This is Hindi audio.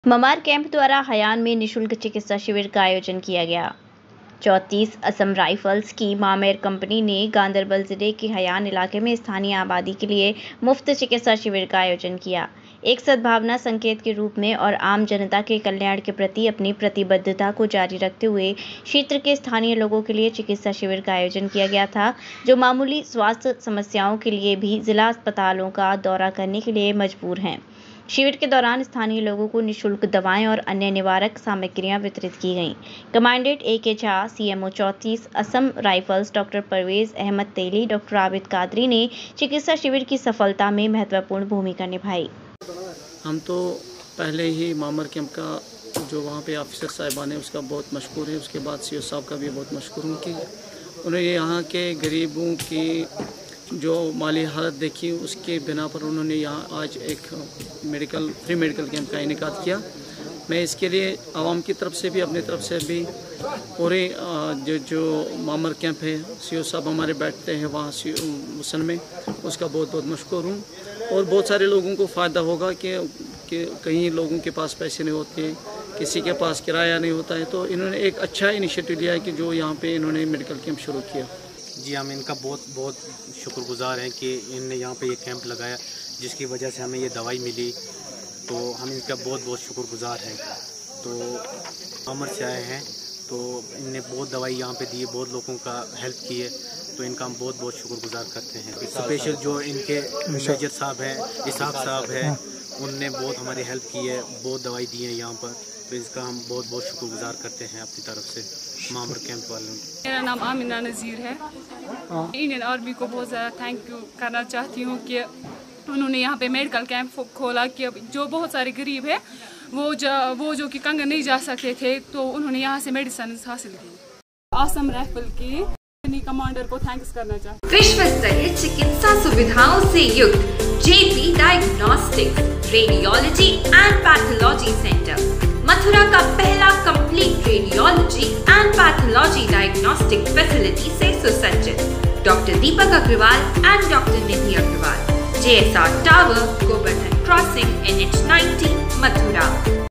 ममार कैंप द्वारा हयान में निःशुल्क चिकित्सा शिविर का आयोजन किया गया। 34 असम राइफल्स की मामेर कंपनी ने गांदरबल जिले के हयान इलाके में स्थानीय आबादी के लिए मुफ्त चिकित्सा शिविर का आयोजन किया। एक सद्भावना संकेत के रूप में और आम जनता के कल्याण के प्रति अपनी प्रतिबद्धता को जारी रखते हुए क्षेत्र के स्थानीय लोगों के लिए चिकित्सा शिविर का आयोजन किया गया था, जो मामूली स्वास्थ्य समस्याओं के लिए भी जिला अस्पतालों का दौरा करने के लिए मजबूर हैं। शिविर के दौरान स्थानीय लोगों को निःशुल्क दवाएं और अन्य निवारक सामग्रियां वितरित की गईं। Commandant A K. Jha, CMO 34 Assam rifles doctor Parvez Ahmed Teli, doctor Abid Qadri ने चिकित्सा शिविर की सफलता में महत्वपूर्ण भूमिका निभाई। हम तो पहले ही मामर कैंप का जो वहाँ पे ऑफिसर साहिबान है उसका बहुत मशहूर है। उसके बाद सीओ साहब का भी बहुत मशहूर हूँ कि उन्होंने यहाँ के गरीबों की जो माली हालत देखी, उसके बिना पर उन्होंने यहाँ आज एक फ्री मेडिकल कैंप का इनेकाद किया। मैं इसके लिए आवाम की तरफ से भी, अपनी तरफ से भी पूरे जो मामर कैंप है, सीओ साहब हमारे बैठते हैं वहाँ सन में, उसका बहुत बहुत मशहूर हूँ। और बहुत सारे लोगों को फ़ायदा होगा कि कहीं लोगों के पास पैसे नहीं होते, किसी के पास किराया नहीं होता है, तो इन्होंने एक अच्छा इनिशिएटिव लिया है कि जो यहाँ पे इन्होंने मेडिकल कैंप शुरू किया। जी, हम इनका बहुत शुक्रगुजार हैं कि इन्होंने यहाँ पे ये कैंप लगाया, जिसकी वजह से हमें ये दवाई मिली, तो हम इनका बहुत शुक्रगुजार हैं। तो अमर से आए हैं, तो इनने बहुत दवाई यहाँ पे दी है, बहुत लोगों का हेल्प की है, तो इनका हम बहुत शुक्रगुजार करते हैं। स्पेशल जो इनके मेजर साहब हैं, इसाक साहब हैं, उनने बहुत हमारी हेल्प की है, बहुत दवाई दी है यहाँ पर, तो इसका हम बहुत शुक्रगुजार करते हैं अपनी तरफ से मामर कैंप वालों। मेरा नाम आमिना नज़ीर है। इंडियन आर्मी को बहुत ज़्यादा थैंक यू करना चाहती हूँ कि उन्होंने यहाँ पे मेडिकल कैंप खोला कि जो बहुत सारे गरीब है वो जो कि कंगन नहीं जा सकते थे, तो उन्होंने यहाँ से मेडिसिन हासिल की। असम राइफल के कमांडर को थैंक्स करना चाहती हूँ। विश्व स्तरीय चिकित्सा सुविधाओं से युक्त JP diagnostics radiology and pathology centre, Mathura का पहला complete radiology and pathology diagnostic facility से सुसज्जित। Doctor Deepak Agarwal and doctor Nidhi Agarwal, JSR tower, Govardhan crossing, NH 90, Mathura.